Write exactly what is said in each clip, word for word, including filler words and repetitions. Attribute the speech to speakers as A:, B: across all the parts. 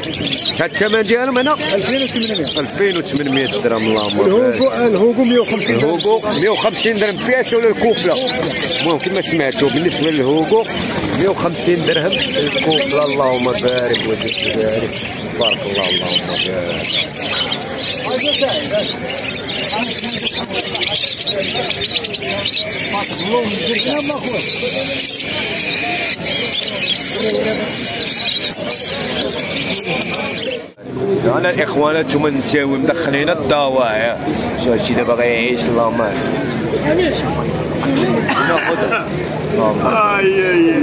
A: شحال الثمن ديالهم هنا؟
B: ألفين وثمنمية.
A: ألفين وثمنمية درهم. اللهم
B: الهوغو الهوغو مية وخمسين درهم.
A: الهوغو مية وخمسين درهم بياسه ولا الكوبله؟ المهم كما سمعتوا بالنسبه للهوغو مية وخمسين درهم الكوبله. اللهم بارك وزد بارك، بارك الله. اللهم بارك. انا الاخوان انتم نتاوي مدخلين الضوايع. شو هادشي دابا غيعيش. اللهم ناخذ. اللهم اي اي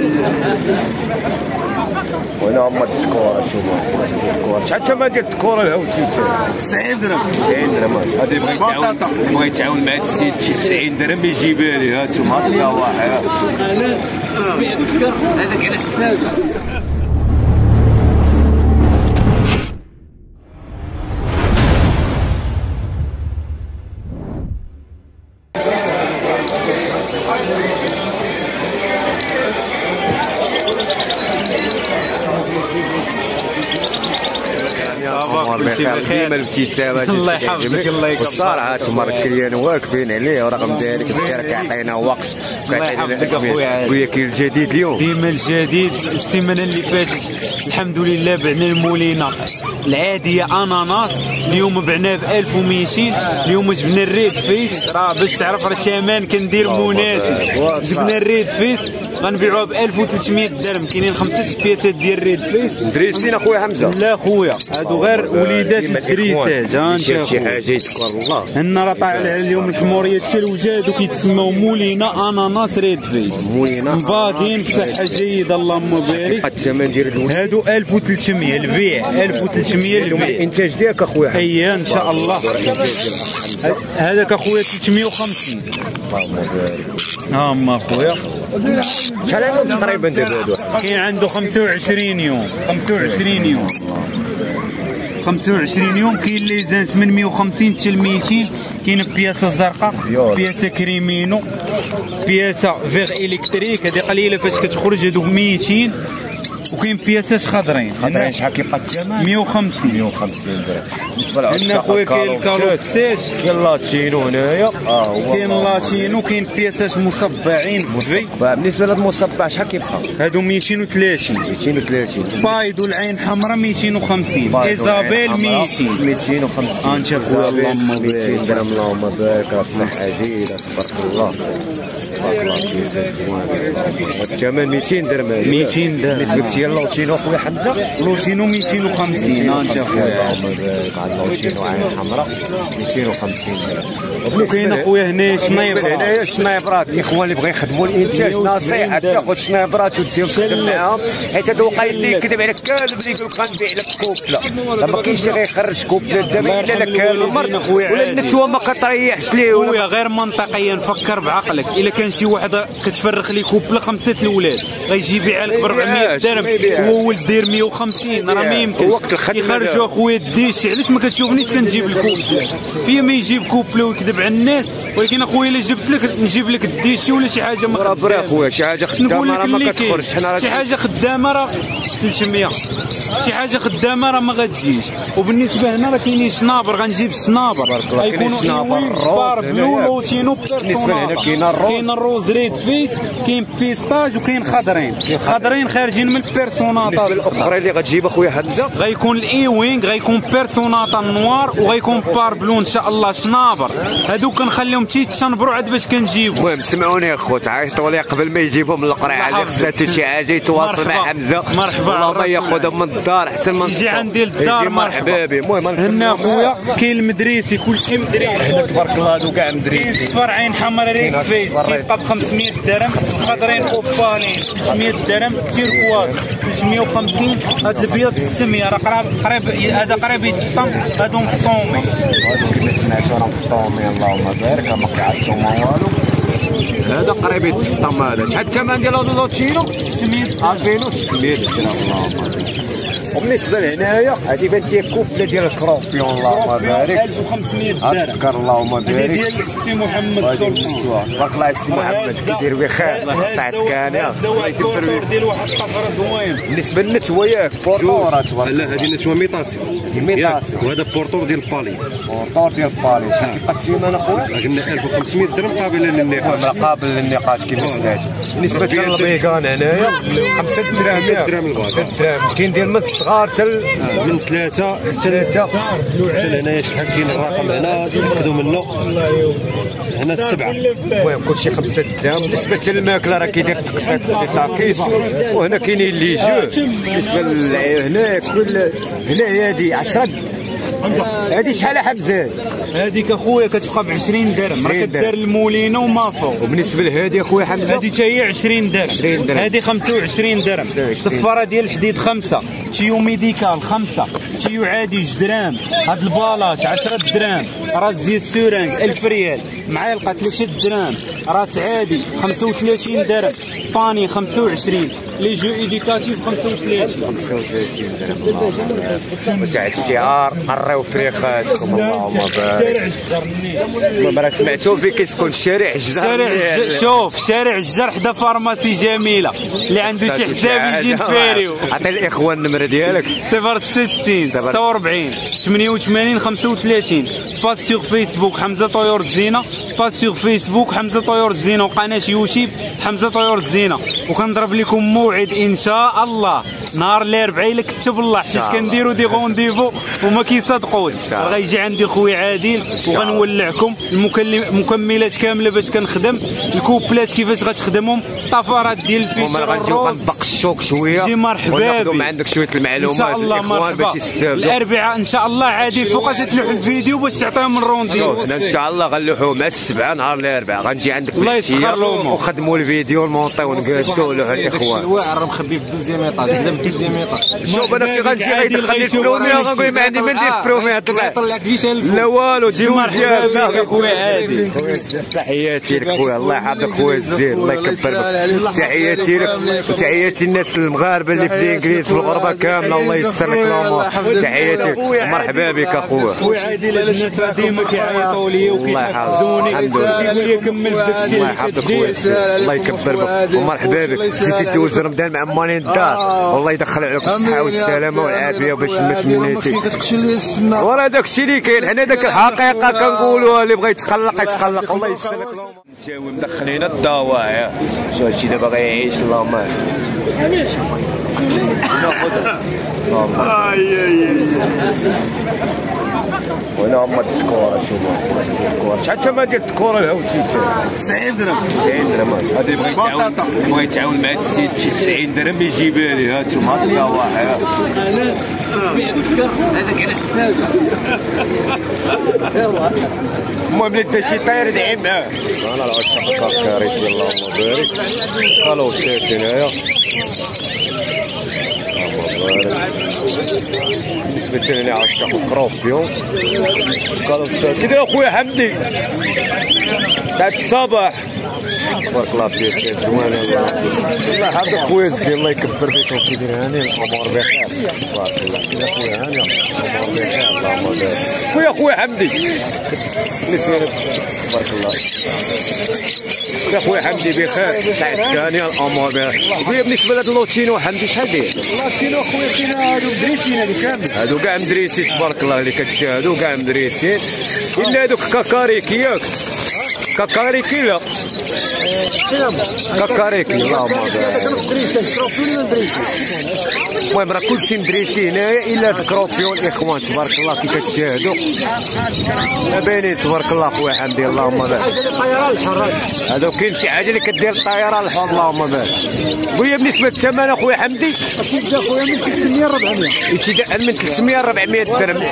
A: وانا عمرت الكورة. شوفوا الكورة شحال الثمن ديال الكورة الهاوتي؟
B: تسعين درهم.
A: تسعين درهم. هذا يبغي يتعاون يبغي يتعاون مع هذا السيد شي تسعين درهم يجيبها لي. ها انتم هاد الضوايع. هذاك على حسابه. ديما الابتسامه.
B: الله يحفظك. الله يكبر.
A: الصراحه تما الكليان واقفين عليه ورقم ديالك مسكين كيعطينا وقت.
B: الله يحفظك اخويا.
A: ويا كاين الجديد اليوم.
B: ديما الجديد. السيمانه اللي فاتت الحمد لله بعنا المولينه العاديه اناناس، اليوم بعناه ب ألف ومئتين. اليوم جبنا الريد فيس، راه باش تعرف راه الثمن كندير مناسب. جبنا الريد فيس غنبيعوها ب ألف وثلاثمية درهم. كاينين خمسه بياسات ديال الريد فيس.
A: مدريسين اخويا حمزه.
B: لا خويا هادو غير وليدات الدريسات. ها انت
A: شي حاجه يشكر الله.
B: هنا راه طالع اليوم الحموريه حتى الوجاد وكيتسماو مولينا اناناس ريد فيس.
A: مولينا
B: مباكين بصحه جيده. اللهم بارك.
A: الثمن ديال الوليد
B: هادو ألف وثلاثمية البيع. ألف وثلاثمية البيع.
A: الانتاج ديالك اخويا.
B: اييه ان شاء الله. هذاك اخويا ثلاثمية وخمسين.
A: اللهم بارك.
B: ها اما اخويا
A: شحال عندهم تقريبا دابا هادو؟
B: كاين عنده خمسة وعشرين يوم. خمسة وعشرين يوم. خمسة وعشرين يوم. كاين اللي زاد ثمنمية وخمسين حتى ل مئتين. كاين بياسه زرقاء، بياسه كريمينو، بياسه فيغ الكتريك. هذه قليله فاش كتخرج. هذوك مئتين. وكاين بياسات خضرين.
A: خضرين شحال كيبقى الثمن؟
B: مئة وخمسين.
A: مئة وخمسين درهم. بالنسبه
B: هنا خويا كاين الكالوكسات.
A: كاين لاتينو هنايا. اه هو
B: كاين لاتينو. كاين بياسات مصبعين في.
A: بالنسبه للمصبع شحال كيبقى؟
B: هادو مئتين وثلاثين.
A: مئتين وثلاثين.
B: بايدو العين حمراء مئتين وخمسين. ايزابيل مئتين.
A: مئتين وخمسين.
B: ها انت خويا اللهم بارك.
A: مئتين درهم. اللهم بارك. راه بصحه جيده تبارك الله. تبارك الله. بياسات زوينه. الثمن مئتين درهم.
B: مئتين درهم.
A: بالنسبه ديال لوتينو خويا حمزه.
B: لوتينو مئتين وخمسين. ها انت خويا.
A: اللهم بارك على لوتينو عين حمراء مئتين وخمسين درهم.
B: وكاين اخويا هنا شنايبرات.
A: هنايا شنايبرات. الاخوان اللي بغا يخدموا الانتاج نصيحه تاخذ شنايبرات وديهم تخدم معاهم، حيت هذا وقع اللي يكذب عليك كالب اللي يقول لك غنبيع لك كوبله. ما كاينش اللي غيخرج كوبله دابا الا لك المرض ولا النسوه ما كتريحش ليه.
B: خويا غير منطقيا فكر بعقلك. الا كان شي واحد كتفرخ لي كوبله خمسه الاولاد غيجي يبيعها لك ب أربعمية درهم وهو ولد داير مئة وخمسين. راه ما يمكنش يخرجوا اخويا الديش. علاش ما كتشوفنيش كنجيب الكوبله؟ فيا ما يجيب كوبله ويكذب على الناس. ولكن اخويا الا جبت لك نجيب لك الديشي ولا شي حاجه ما
A: برا اخويا شي حاجه خدامه راه ما كتخرجش. حنا
B: شي حاجه خدامه راه ثلاثمية. شي حاجه خدامه راه ما غتجيش. وبالنسبه هنا راه كاينين شنابر. غنجيب الشنابر غيكونوا بار بلو لوتينو بيرسونال. كاين الروز ريد فيس. كاين بيستاج وكاين خضرين. خضرين خارجين من البيرسوناطا.
A: بالنسبه للاخرين اللي غتجيب اخويا حمزه
B: غيكون الاي وينغ. غيكون بيرسوناطا نوار وغيكون بار بلو ان شاء الله شنابر. هذوك كنخليهم تيتشنبروا عاد باش كنجيبوا.
A: المهم سمعوني اخو تعيطوا لي قبل ما يجيبهم للقرعه اللي خصاتو شي حاجه يتواصل مع حمزه.
B: مرحبا.
A: والله ما ياخذهم من الدار احسن من
B: يجي عندي للدار.
A: مرحبا به. المهم
B: هنا اخويا كاين المدريسي كلشي مدريسي.
A: هنا تبارك الله هادو كاع مدريسي.
B: صفر عين حمراء ريد فيس كيبقى ب خمسمية درهم. خضرين اوبالين ثلاثمية درهم. تيركواز ثلاثمية وخمسين. هاد البيض ستمية. راه قريب قريب هذا قريب يتفطم. هادو مفطومين.
A: هادو كما سمعتو راه مفطومين. اللهم بارك. ما كيعطيو ما والو. هذا قريب يتفطم. هذا شحال الثمن ديال هادو لوتشينو؟ ستمية. ألفين وستمية درهم. اللهم بارك. وبالنسبه لهنايا هذه بانت لي كوبله ديال الكروبيون اللهم بارك
B: ألف وخمسمية درهم.
A: اذكر اللهم بارك.
B: هذه ديال السي محمد سلطان.
A: تبارك الله السي محمد كيدير بخير طاعت كان
B: الله يكبر بك. ديال واحد القفره زوين.
A: بالنسبه للنتوه ياك بورطور تبارك.
C: لا هذه النتوه ميطاسي
A: ميطاسي
C: وهذا بورطور ديال بالي.
A: بورطور ديال بالي شحال كيبقى الثمن اخويا؟
C: قلنا ألف وخمسمية درهم قابله للنقاش.
A: قابل للنقاش كيما سمعت. بالنسبه للبيغان هنايا خمسة دراهم.
C: خمسة دراهم الباطا.
A: خمسة دراهم كاين ديال من الصغار حتى
C: من ثلاثه حتى
A: ثلاثه
C: حتى لهنايا شحال كاين الرقم هنا تاخذوا منه هنا السبعه.
A: المهم كلشي خمسة دراهم. بالنسبه للماكله راه كيدير تقسيط سي تاكيس وهنا كاينين لي جو. بالنسبه هنا كل هنا هادي عشرة. هادي شحال حمزه؟
B: هذيك اخويا كتبقى ب عشرين درهم راه كدار المولينه وما فوق.
A: وبالنسبه لهادي اخويا حمزه
B: هذه حتى هي عشرين درهم.
A: عشرين درهم.
B: هذه خمسة وعشرين درهم. صفاره ديال الحديد خمسه. تيو ميديكال خمسه. تيو عادي جوج دراهم. هاد البالاط عشرة دراهم. راس ديال السورانك ألف ريال. معالقه ثلاثة دراهم. راس عادي خمسة وثلاثين درهم. طاني خمسة وعشرين. لي جو ايديكاتيف خمسة وثلاثين.
A: خمسة وثلاثين درهم. اللهم تاع الشعار قريو فريخاتكم اللهم بارك. ما سمعتو في كيسكن الشارع الجزر.
B: شارع شوف شارع الجزر حدا فارماسي جميله اللي عنده شي حساب يجي نفيريو.
A: عطي الاخوان النمره ديالك.
B: صفر ستين ستة وأربعين ثمانية وثمانين خمسة وثلاثين. باس سيغ فيسبوك حمزه طيور الزينه. باس سيغ فيسبوك حمزه طيور الزينه وقناه يوتيوب حمزه طيور الزينه. وكنضرب لكم موعد ان شاء الله نهار الاربعاء الا كتب الله حيت كنديروا دي غونديفو وما كيصدقوش. غيجي عندي خويا عادل وغنولعكم المكملات كامله باش كنخدم. الكوبلات كيفاش غتخدمهم. طفرات ديال الفيشر
A: غنجيو غنطبق الشوك شويه.
B: جي مرحبا بك.
A: عندك شويه المعلومات
B: ان شاء الله مرحبا. الاربعاء ان شاء الله عادل فوقاش تلوح الفيديو باش تعطيهم الرونديو.
A: ان شاء الله غنلوحوا مع السبعه نهار الاربعاء غنجي عندك
B: الله يسخر لهم
A: وخدموا الفيديو ونمونطيو ونقادو له الاخوان.
D: الواعر راه مخبي في دوزيام ايطاج حدا في دوزيام ايطاج.
A: شوف انا كي غنجي غيدخل لي البرومي غنقول ما عندي ما ندير البرومي
D: يطلع لك جيش الف.
A: لا والو
B: جي مرحبا بك اخويا عادل.
A: تحياتي لك خويا الله يحفظك خويا الزين الله يكبر بك. تحياتي لك وتحياتي الناس المغاربه اللي في الانجليز في الغربه كامله الله يسر لك الامور. تحياتي ومرحبا بك اخويا.
B: خويا عادل الناس ديما كيعيطوا لي وكيحفزوني وكيقولوا لي كمل في داكشي
A: الله يحفظك خويا الزين الله يكبر بك ومرحبا بك. جيتي تدوز رمضان مع مالين الدار والله يدخل عليك الصحه والسلامه والعافيه باش ما تمنيتي. وراه داكشي اللي كاين حنا داك الحقيقه كنقولوها اللي بغى يتقلق يتقلق الله يسر لك الامور. نتاوي مدخلين الضوايع شو هادشي دابا غيعيش اللهم ناخذ وانا عم الكوره شوف الكوره شحال ثمن ديال الكوره الهوتي
C: تسعين درهم.
A: تسعين درهم هذا بغى يتعاون بغى يتعاون مع السيد بشي تسعين درهم يجيبها لي هانتوما هاد الضوايع.
D: هذاك على حسابك.
A: المهم اللي شي طاير دعي معاه. انا العشاق كاريكي اللهم بارك. قالوا سيت هنايا اللهم بارك. بالنسبه لي عشاق الكروبيون قالوا سيت كده اخويا حمدي ساعة الصباح تبارك الله فيك سيد زوين الله يحفظك خويا الزين الله يكبر بك وكيدير هاني الامور بخير تبارك الله كده خويا هاني الامور بخير اللهم بارك. خويا خويا حمدي بالنسبه لك تبارك الله يا خويا حمدي بخير سعيد كاني الامور بخير. خويا بالنسبه لهاد اللوتينو حمدي شحال داير؟
B: اللوتينو خويا كاين هادو مدريسين هادو كامل.
A: هادو كاع مدريسين تبارك الله اللي كتشاهدوا كاع مدريسين الا هادوك كاكاريكي ياك كاكاريكي لا كاكاريكي اللهم بارك. المهم راه كلشي مدريسي هنايا الا الكروبيون الاخوان تبارك الله كي كتشاهدوا باينين تبارك الله خويا حمدي اللهم بارك. هذا كاين شي حاجه اللي كدير الطياره الحر اللهم بارك. قول لي بالنسبه للثمن اخويا حمدي.
B: اكيد اخويا من ثلاثمية أربعمية.
A: ابتداء من ثلاثمية أربعمية درهم.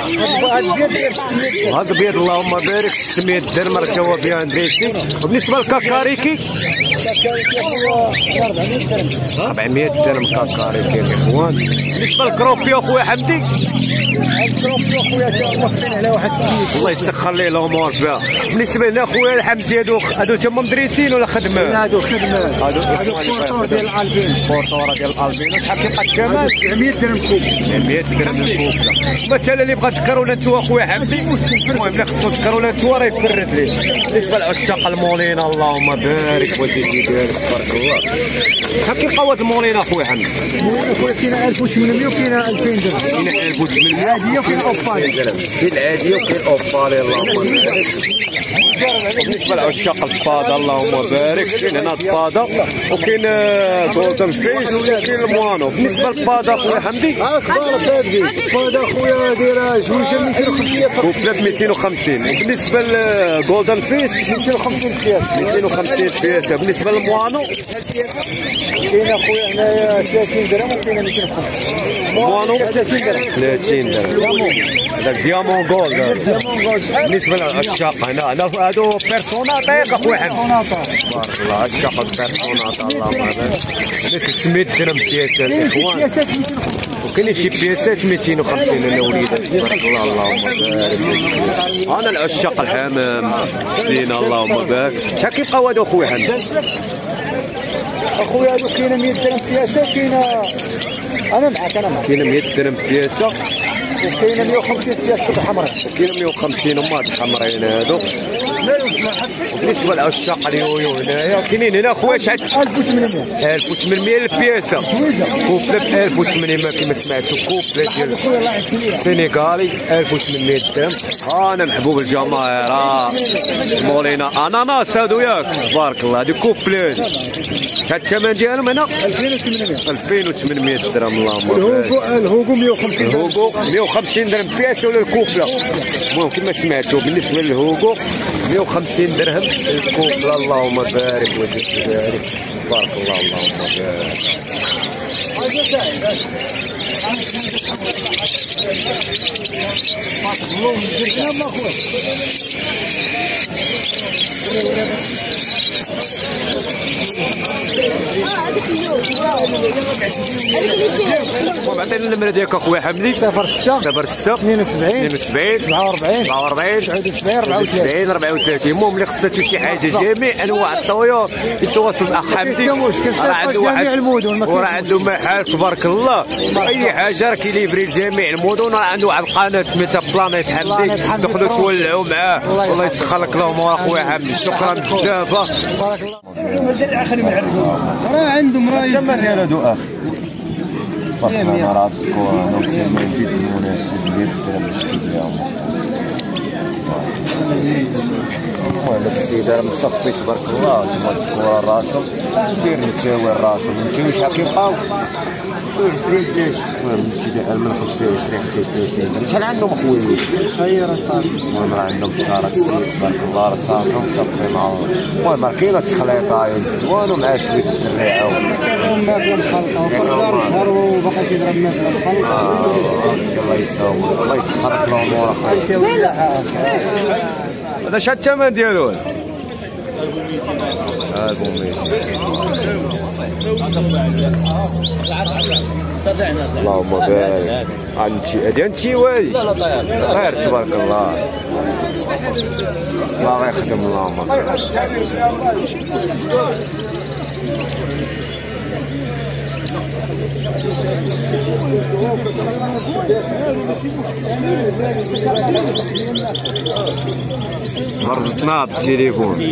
A: هذا بيض اللهم بارك ستمية درهم راه هو فيها مدريسي. وبالنسبه للكاكاريكي أربعمية درهم كاكاري كاين الاخوان. بالنسبه للكروبي اخويا حمدي،
E: الكروبي اخويا موصلين على واحد السيد
A: الله يسخر ليه الامور فيها. بالنسبه لنا اخويا الحمدي هادو هادو تما مدرسين ولا خدمه؟
E: هادو خدمه،
A: هادو
E: هادو بورطور ديال الالبين،
A: بورطور ديال الالبين. شحال كيبقى الثمن؟
E: سبعمية درهم كوب،
A: سبعمية درهم الكوب. مثلا اللي بغى تذكروا لنا انتوا اخويا حمدي، المهم اللي خصو تذكروا لنا انتوا راه يفرد ليه. بالنسبه لعشاق المولينا اللهم بارك وجهي ديالك تبارك الله. شحال كيبقاو هاد المولينا اخويا حمدي؟
E: المولينا اخويا كاينه ألف وثمانمية وكاينه ألفين درهم.
A: كاينه ألف وثمانمية
E: العاديه وكاين اوبالي،
A: كاين العاديه وكاين اوبالي اللهم بارك. بالنسبه لعشاق الفاضه اللهم بارك، كاين هنا الفاضه وكاين جولدن فيس وكاين الموانو. بالنسبه للفاضه اخويا حمدي،
E: اه كبار صادقين، الفاضه اخويا دايره جوج مئتين وخمسين
A: وثلاث مئتين وخمسين. بالنسبه للجولدن فيس
E: مئتين وخمسين بياس،
A: مئتين وخمسين بياسه. بالنسبه للموانو
E: كاين اخويا هنايا ثلاثين درهم وكاين مئتين وخمسين.
A: موانو
E: ثلاثين درهم،
A: ثلاثين درهم. هذا ديامون جولد. بالنسبه للعشاق هنا هنا هادو بيرسونات ياك اخويا حمدي، تبارك الله. عشاق البيرسونات اللهم بارك، ثلاثمية درهم بياسه الاخوان. وكاين شي بياسات مئتين وخمسين الاوليدات تبارك الله اللهم بارك. انا العشاق الحمام زين اللهم بارك. شحال كيبقاو هادو اخويا حمدي؟
E: اخويا هادو كاينه مئة درهم بياسه، كاينه انا معاك انا معاك
A: كاينه مئة درهم بياسه
E: وكاينه مئة وخمسين بياسه حمراء،
A: وكاينه مئة وخمسين هما هاد الحمرين هادو. بالنسبه للعشاق اليويو هنايا كاينين هنا اخويا شحال؟
E: ألف وثمانمية
A: ألف وثمانمية البياسه. كوفله ب ألف وثمانمية كما سمعتوا، كوفله ديال السنغالي ألف وثمانمية درهم. انا محبوب الجماهير ها مولينا اناناس هادو ياك تبارك الله. هادو كوفلات شحال الثمن ديالهم هنا؟
E: ألفين وثمانمية
A: ألفين وثمانمية درهم اللهم بارك.
E: الهوغو الهوغو مئة وخمسين درهم،
A: الهوغو مئة وخمسين درهم بياسه ولا الكوفله. المهم كما سمعتوا بالنسبه للهوغو مئة وخمسين درهم الكوفله اللهم بارك وجهك بارك تبارك الله اللهم بارك. وبعدين النمره ديالك اخويا حمدي؟
E: صفر ستة
A: صفر ستة
E: اثنين وسبعين
A: اثنين وسبعين
E: سبعة وأربعين
A: سبعة وأربعين
E: تسعة وسبعين أربعة وثلاثين
A: أربعة وثلاثين. المهم اللي خصها شي حاجه جميع انواع الطيور يتواصل مع اخ حمدي، راه عنده واحد وراه عنده محل تبارك الله. اي حاجه راه كيليفري لجميع المدن. راه عنده واحد القناه سميتها بلانيت حمدي، دخلوا تولعوا معاه. الله يسخر لك الامور اخويا حمدي. شكرا بزاف
E: بارك الله. مازال خليهم يعرفوا راه عندهم راه
A: الثمن ديال هادو اخ راه كون ثمن جد مناسب جدا باش ديالهم. المهم السيد راه مصفي تبارك الله تما الكره راسهم دير نتاوي راسهم. نتاوي شحال كيبقاو؟ المهم ابتداء من خمسة وعشرين حتى ثلاثين. شحال عندهم خويا؟
E: شحال راه صافي.
A: المهم راه عندهم شارات السيد تبارك الله راه صافيهم مصفي معاهم. المهم راه كاينه التخليطه الزوان ومع شويه الزريعه
E: الماكله مخلطه وفرد شهر وباقي كيضرب الماكله مخلطه.
A: الله يساوي الله يسخر لك الامور اخويا. هذا شحال الثمن ديالو؟ ألف ومئتين. اللهم بارك. انتي هادي انتي وادي غير تبارك الله. الله غيخدم اللهم بارك. غرزتنا بالتليفون.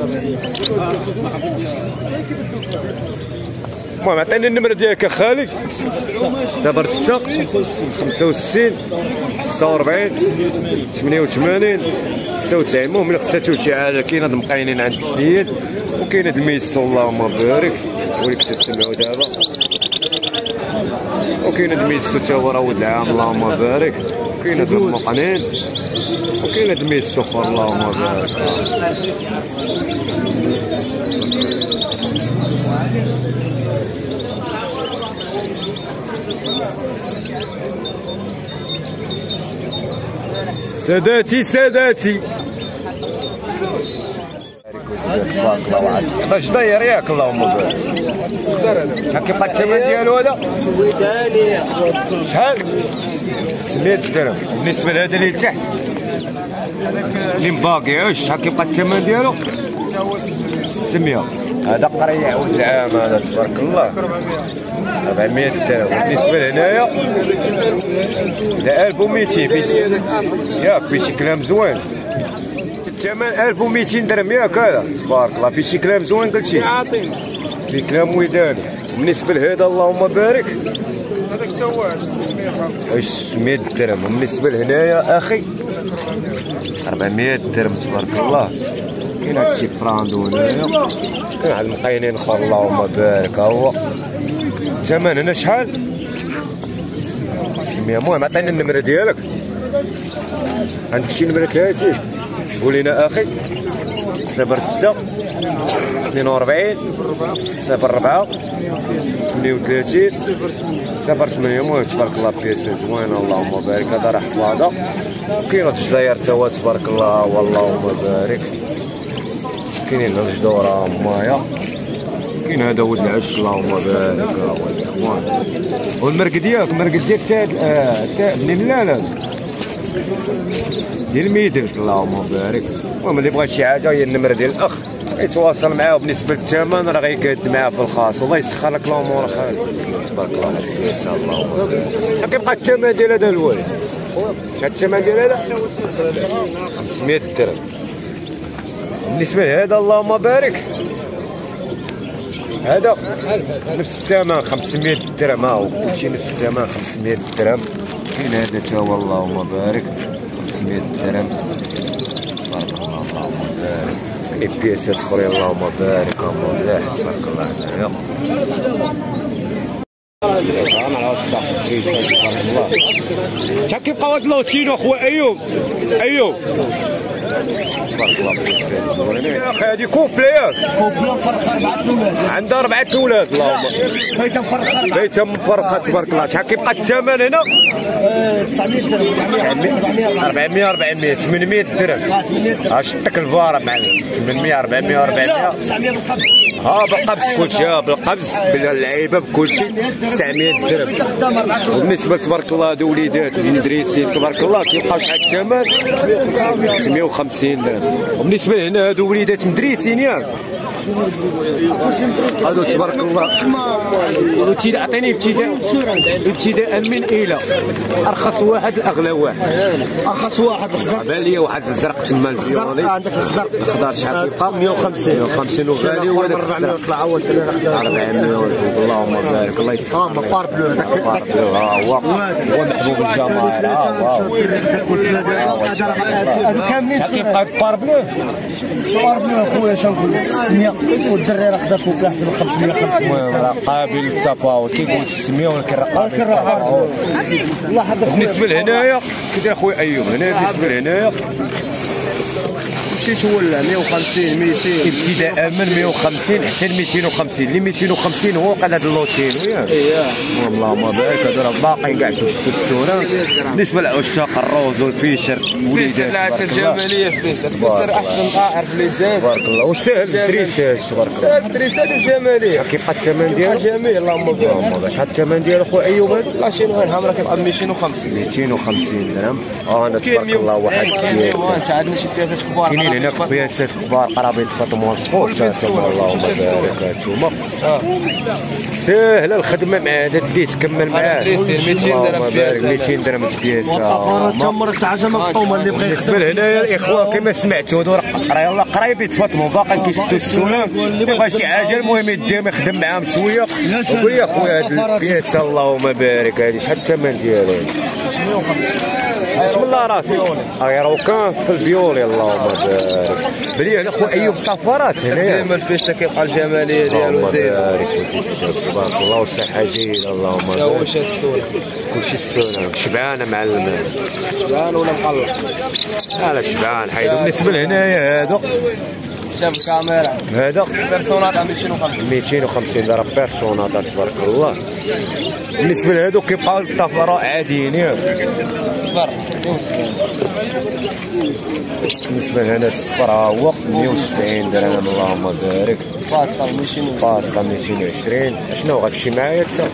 A: المهم عطيني النمرة ديالك اخالي. صفر ستة خمسة وستين ستة وأربعين ثمانية وثمانين ستة وتسعين. المهم اللي خصها شي حاجة كاين هاد المقاينين عند السيد وكاين هاد الميسو اللهم بارك وليك تسمعوا دابا. وكاين هاد الميسو تا هو راه ولد العام اللهم بارك. وكاين هاد المقنين وكاين هاد الميسو اخر اللهم بارك. ساداتي ساداتي بارك الله وعاد اش داير ياك اللهم بارك شحال كيبقى الثمن ديالو هذا شحال سمية درهم بالنسبه لهذا اللي لتحت اللي مباقي شحال كيبقى الثمن ديالو ستمية هذا قري يعود العام هذا تبارك الله أربعمية درهم بالنسبه لهنايا هذا ألف ومئتين ياك فيه شي كلام زوين الثمن ألف ومئتين درهم ياك هذا تبارك الله فيه شي كلام زوين قلتي فيه كلام ودان بالنسبه لهذا اللهم بارك
B: هذاك تا هو
A: ستمية درهم وبالنسبه لهنايا اخي أربعمية درهم تبارك الله كاين هادشي براندو هنايا كاين واحد المقاينين اخر اللهم بارك ها هو الثمن هنا شحال ستمية المهم عطينا النمره ديالك عندك شي نمره هاتف قول لنا اخي صفر ستة اثنين وأربعين صفر أربعة ثمانية وثلاثين صفر ثمانية المهم تبارك الله بياسه زوينه اللهم بارك هذا راه حفاضه كاين هاد الجزائر تا هو تبارك الله واللهم بارك كاينين هاد الجدوره مايا كاين هذا ولد العش اللهم بارك ها هو الاخوان والمرق ديالك المرق ديالك تا تا منين لا لا ديال ميدل اللهم بارك المهم اللي بغى شي حاجه هي النمره ديال الاخ يتواصل معاه بالنسبه للثمن راه غيكاد معاه في الخاص والله يسخر لك الامور خالد تبارك الله عليك يسر اللهم بارك كيبقى الثمن ديال هذا الولد شحال الثمن ديال هذا خمسمية درهم بالنسبه لهذا اللهم بارك هذا نفس الثمن خمسمية درهم ها هو كلشي نفس الثمن خمسمية درهم كاين هذا تا هو اللهم بارك خمسمية درهم تبارك الله اللهم بارك كاين بياسات اخرين اللهم بارك اللهم ملاح تبارك الله هنايا على الصح بياسات تبارك الله شحال كيبقاو هاد لوتينو اخويا ايوب ايوب تبارك الله بياسات زوينين يا اخي هادي كوبلي ياك
E: كوبلا مفرخه اربعه الاولاد
A: عندها اربعه الاولاد اللهم
E: بيتها مفرخه اربعه
A: بيتها مفرخه تبارك الله شحال كيبقى الثمن هنا
E: تسعمية درهم
A: أربعمية أربعمية ثمانمية درهم اش شتك الفاره معلم ثمانمية أربعمية أربعمية
E: تسعمية بالقبض
A: ها بالقبض كلشي ها بالقبض باللعيبه بكلشي تسعمية درهم بالنسبه تبارك الله هادو وليدات المدرسين تبارك الله كيبقاو شحال الثمن ستمية وخمسين درهم وبالنسبه لهنا هادو وليدات مدرسين ياك هادو تبارك الله ابتداء عطيني ابتداء ابتداء من الى ارخص واحد الاغلى واحد
E: ارخص واحد الخضر
A: بان لي واحد الزرق تما الفيولي
E: عندك الخضر
A: الخضر شحال كيبقى
E: مية وخمسين
A: مية وخمسين وغالي وهذاك
E: أربعمية يطلع اول
A: أربعمية اللهم بارك الله يسلمك
E: ها بار بلو هذاك
A: ها هو هو محبوب الجماهير ها
E: هذا كاملين
A: شحال كيبقى بار بلو
E: بار بلو اخويا شنقول ستمية والدري راه خدا فوق احسن من خمسمية وخمسين
A: المهم راه قابل للتفاوض كيقول ستمية ولكن راه قابل للتفاوض بالنسبه لهنايا كي اخويا ايوب هنا بالنسبه لهنايا
E: مشيت ولا مية وخمسين ميتين
A: ابتداء من مية وخمسين حتى ل ميتين وخمسين اللي ميتين وخمسين هو قال هذا اللوتين ياك
E: اييه
A: اللهم بارك هذو راه باقيين كاع شدوا الصوره بالنسبه للعشاق الروز والفيشر وليدات
D: تبارك الله الجماليه فيشر فيشر احسن طائر في ليزاز
A: تبارك الله وسهل الدريساج تبارك الله
D: الدريساج والجماليه
A: شحال كيبقى الثمن ديالو
D: جميل اللهم بارك
A: شحال الثمن ديالو اخويا ايوب هذا
D: لا شي نوع الهام راه كيبقى ب ميتين وخمسين
A: ميتين وخمسين درهم اه انا تبارك الله واحد
D: كاين عندنا شي بياسات كبار
A: كاينين هنا بياسات كبار قرابيط فاطمه والفوق اللهم بارك هانتوما ساهله الخدمه مع هذا دي تكمل معاه
D: ميتين درهم
A: ميتين درهم البياسه
E: تمرت عشان مفطومه اللي بغى
A: بالنسبه لهنايا الاخوه كما سمعتوا هذو راه يلاه قرايبيت فاطمه باقي كيشدوا السنان بغى شي حاجه المهم يديهم يخدم معاهم شويه وقول يا خويا هذه البياسه اللهم بارك هذه شحال الثمن ديالها بسم الله راسي هاي راه كان في الفيولي اللهم بارك بلي هنا خويا ايوب طفرات هنايا
D: ديما الفيشتا كيبقى الجماليه ديالو زينه
A: تبارك الله والصحه جيده اللهم بارك كلشي السنه شبعانه مع المال
D: شبعان ولا مقلق
A: لا لا شبعان حيدو بالنسبه لهنايا هادو
D: شاف الكاميرا
A: هذا
D: بيرسونات مئتين وخمسين
A: مئتين وخمسين درهم بيرسونات تبارك الله. بالنسبه لهادو كيبقاو الطفراء عاديين ياك
D: صفر مئة وسبعين.
A: بالنسبه لهنا الصفر ها هو مئة وسبعين درهم اللهم بارك.
D: باسطه مئتين
A: باسطه مئتين وعشرين. شنو غتمشي معايا حتى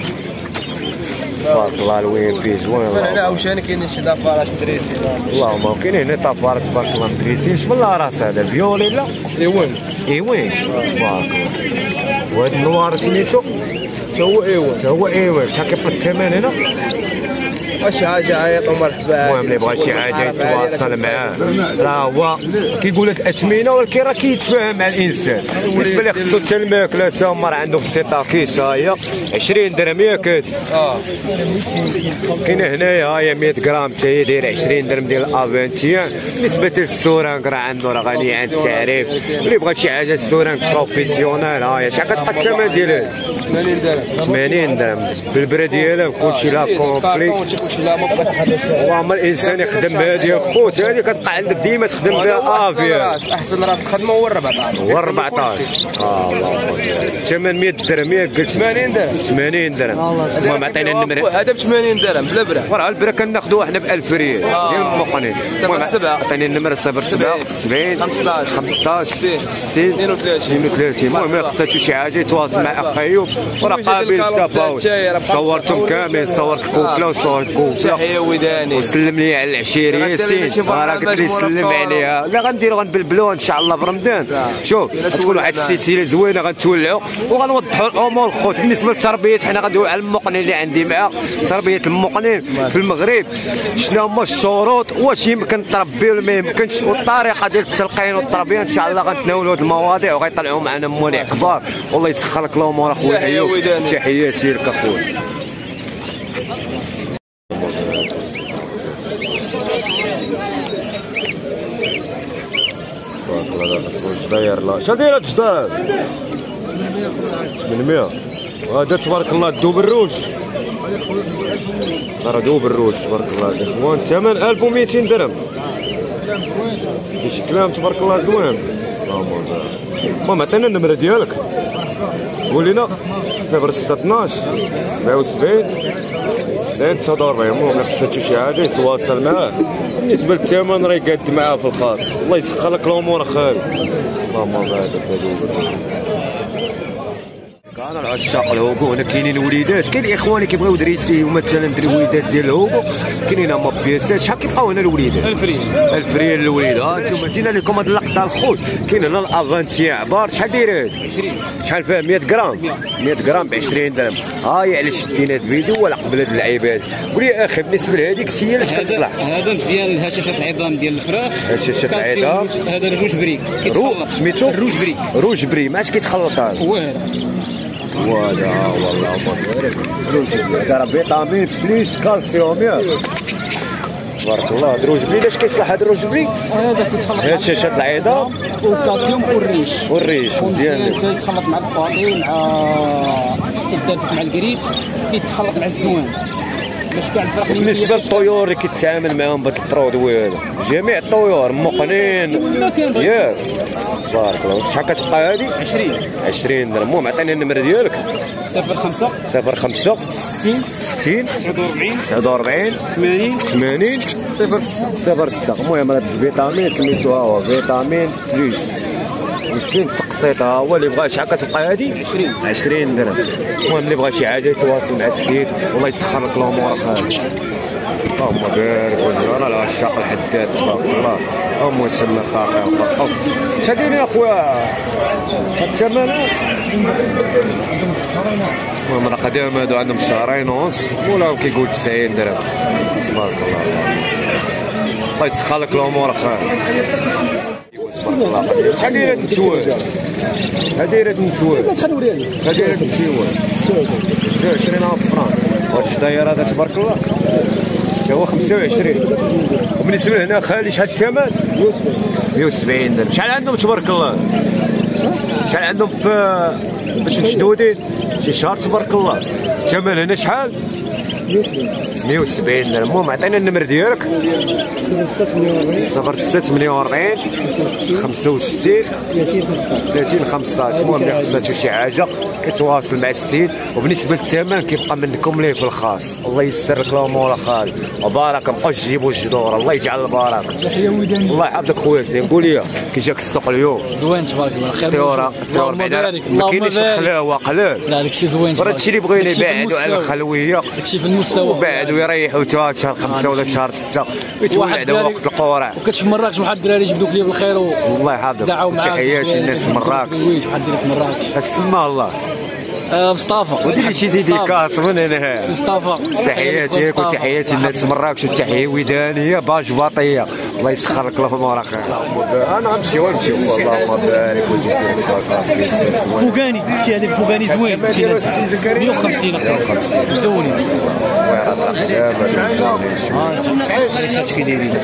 A: تبارك الله الوين بي زوين.
D: هنا عاوتاني كاينين شي دافارات مدريسين
A: اللهم كاين هنا طفارات تبارك الله مدريسين. شمن لا راس هذا فيولي لا
D: ايوان
A: ايوان تبارك الله. وهذا النوار سميتو
D: تا هو ايوان
A: تا هو ايوان. شحال كيبقى الثمن هنا؟
D: شي حاجه عيط ومرحبا.
A: المهم اللي بغى شي حاجه يتواصل معاه راه هو كيقول لك اثمنه ولكن راه كيتفاهم مع الانسان. بالنسبه لي خصو حتى الماكله تا هما راه عندهم سي طاكيس ها هي عشرين درهم ياك هادي.
D: اه
A: كاينه هنايا ها هي مئة غرام حتى هي دايره عشرين درهم ديال الافانتيان. بالنسبه للسورانك راه عنده راه غني عن التعريف. اللي بغى شي حاجه السورانك بروفيسيونيل ها هي شحال كتبقى الثمن ديالها؟
D: ثمانين درهم.
A: ثمانين درهم بالبرا ديالها كلشي لا كومبلي. والله الانسان يخدم بهذه الخوت هذه كتبقى عندك ديما تخدم بها افيا.
D: احسن راس خدمه هو أربعطاش.
A: هو أربعطاش. اه الله ثمانمئة درهم ياك قلت
D: ثمانين درهم.
A: ثمانين درهم. المهم عطينا النمره
D: هذا ب ثمانين درهم بلا برا.
A: وراه البرا كناخذوها حنا ب ألف ريال ديال المقنين.
D: صفر سبعة
A: عطيني النمره صفر سبعة سبعين
D: خمسطاش
A: خمسطاش
D: ستين اثنين وثلاثين
A: اثنين وثلاثين. المهم خصها شي حاجه يتواصل مع اخ ايوب وراه قابل للتفاوض. صورتهم كامل صورت كوكله وصورت كوكله.
D: تحيه وداني
A: وسلم لي على العشير ياسين راه قلت لي سلم عليها. لا غنديرو غنبلبلوها ان شاء الله في رمضان. شوف تكون واحد السلسله زوينه غنتولعوا وغنوضحوا الامور الخوت. بالنسبه للتربيات حنا غندويو على المقنين اللي عندي معاه تربيه المقنين في المغرب. شنو هما الشروط واش يمكن تربي ولا ما يمكنش والطريقه ديال التلقين والتربيه. ان شاء الله غنتناولوا هذه المواضيع وغيطلعوا معنا مواليع كبار. والله يسخر لك الامور اخويا ايوب. تحياتي لك اخويا. هذا اصلا جداير لا شنو داير هاد الجدار ثمانمئة. هذا تبارك الله الدوب الروج راه دوب الروج تبارك الله الاخوان. الثمن ألف ومئتين درهم. شي كلام تبارك الله زوين. المهم عطينا النمره ديالك قول لنا صفر ستة اثناش سبعة وسبعين تسعين تسعة وأربعين. المهم خصها شي حاجه يتواصل معاه. بالنسبه للثمن راه يقاد معاه في الخاص. الله يسخر لك الامور اخاي. اللهم بارك فيك. كان العشاق الهوغو هنا كاينين وليدات كاين الاخوان كيبغيو دريسي مثلا دري وليدات ديال الهوغو كاينين هما بياسات. شحال كيبقاو هنا الوليدات؟ ألف ريال. ألف ريال الوليد. ها انتم جينا لكم هاد اللقطه الخوت. كاين هنا الافانتيان عبار شحال داير هاد؟ عشرين. شحال فيها؟ مئة غرام. مئة غرام ب عشرين درهم. ها هي علاش شدينا هاد الفيديو ولا قبل هاد اللعيبه هادي. قول لي اخي بالنسبه لهذيك السياره اش كتصلح؟
F: هذا مزيان لهشاشه العظام ديال الفراخ.
A: هشاشه العظام.
F: هذا الروج بريك كيتخلط.
A: سميتو؟
F: الروج بريك.
A: روج بري ما عادش كيتخلط هذا.
F: هو هذا.
A: وهذا والله هذا راه فيتامين بليس كالسيوم ياك تبارك الله. هذا الروج بلي علاش كيصلح هذا الروج بلي؟
F: هذا كيتخلط
A: هاد شاشات العظام
F: والكالسيوم والريش.
A: والريش مزيان
F: كيتخلط مع الباطي مع كيتدرف مع الكريت كيتخلط مع الزوان باش كاع الفرق.
A: بالنسبه للطيور اللي كيتعامل معاهم بهذا البرودوي هذا جميع الطيور مقنين ياك تبارك الله. شحال كتبقى هذه؟ عشرين. عشرين درهم. المهم عطيني النمره ديالك.
F: صفر خمسة
A: صفر خمسة
F: ستين
A: ستين
F: تسعة وأربعين
A: تسعة وأربعين
F: ثمانين
A: ثمانين
F: صفر ستة
A: صفر ستة. المهم هذا الفيتامين سميتو ها هو فيتامين بليس. يمكن التقسيط ها هو اللي بغى. شحال كتبقى هذه؟ عشرين. عشرين درهم. المهم اللي بغى شي حاجه يتواصل مع السيد والله يسخر لك الامور اخاي. اللهم بارك وزير العشاق الحداد تبارك الله. اللهم يسلم الطاقه والبقاء. شحال دايرين اخويا؟ شحال الثمن؟ المهم راه قدام هادو عندهم شهرين ونص ولا كيقول تسعين درهم تبارك الله. الله يسخر لك الامور اخاي. شحال داير هاد النتوان؟ شحال داير هاد النتوان؟ شحال داير هاد النتوان؟ عشرين ألف فرانك. وهاد الجداير هذا تبارك الله هو خمسة وعشرين. وبالنسبه لهنا خالي شحال الثمن؟ مئة وسبعين درهم. شحال عندهم تبارك الله؟ شحال عندهم في باش مشدودين شي شهر تبارك الله؟ الثمن هنا شحال؟ مية وسبعين درهم. المهم عطينا النمر ديالك صفر ستة ثمانية وأربعين خمسة وستين ثلاثين خمسطاش. المهم اللي خصاتو شي حاجه كتواصل مع السيد، وبالنسبه للثمن كيبقى منكم ليه في الخاص. الله يسر لك الامور اخالي وبارك. مابقاوش تجيبوا الجدور، الله يجعل البركه. الله يحفظك خويا زين. قول لي كي جاك السوق اليوم؟
F: زوين تبارك الله. خير
A: الطيور الطيور بعدا ما كاينش الخلاوه قلال.
F: لا داكشي زوين.
A: هادشي اللي بغينا يبعدوا على الخلويه،
F: داكشي في المستوى،
A: وبعدوا يريحوا تا شهر خمسه ولا شهر سته يتولعوا وقت القرعه.
F: وكتشوف مراكش واحد الدراري جبدوك لي بالخير
A: والله يحفظك. تحياتي للناس مراكش.
F: واحد ديرك مراكش
A: اسمها الله
F: مصطفى.
A: ودير لي شي ديديكاس من هنا.
F: مصطفى
A: تحياتي لك وتحياتي للناس مراكش وتحيه ودانيه باج باطيه. الله يسخر لك الامور اخي. انا غنمشي ونمشي اللهم بارك وزيد لك.
F: فوقاني شي هذاك فوقاني زوين مية وخمسين زوني. هاش كي دايرين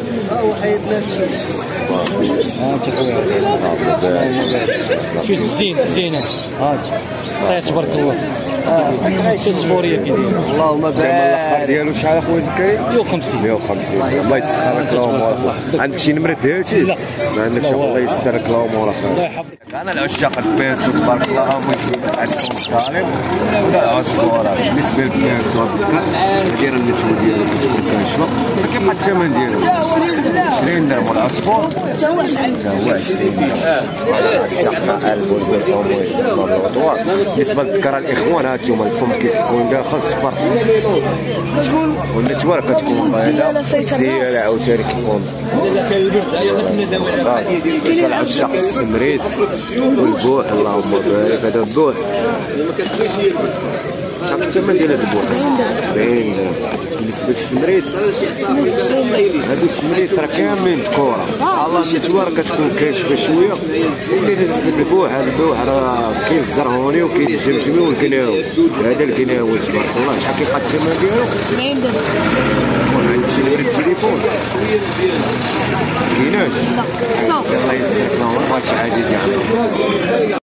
F: هانت خويا. شو الزين الزينه هانت طيب تبارك الله. شي صفوريه كي داير. اللهم بارك.
A: الاخر ديالو شحال اخويا زكريا؟
F: مية وخمسين
A: مية وخمسين. الله يسخر لك الامور. عندك شي نمره دهاتي؟ لا ما عندكش. الله يسر لك الامور اخويا.
F: الله يحفظك.
A: انا العشاق البيسو تبارك الله هما يسموا عندكم طالب ولا عصفوره. بالنسبه للبيسو ديال النتوه ديالو كتكون كاشفه، فكيبقى الثمن ديالو عشرين درهم والعصفور حتى هو عشرين حتى هو عشرين درهم. هذا العشاق البوز بالحوم ويسمى بالغطوات. بالنسبه للذكر الاخوان هانتوما الفم كيكون داخل صفر، والنتوه كتكون بيضاء ديالها عاوتاني كيكون العشاق السمريس والبوح. اللهم بارك. هذا البوح شحال الثمن ديال هذا البوح؟ سبعين درهم. بالنسبه للسمريس هادو السمريس راه كاملين كره. الله النتوه كتكون كاشفه شويه. بالنسبه للبوح هذا البوح راه كاين الزرهوني وكاين الجمجمي والكناوي. هذا الكناوي تبارك الله شحال كيبقى الثمن ديالو؟ سبعين درهم. عندك شي نمرة التليفون؟ كايناش؟ الله يسلمك. الله يسلمك. هادشي عادي ديالك.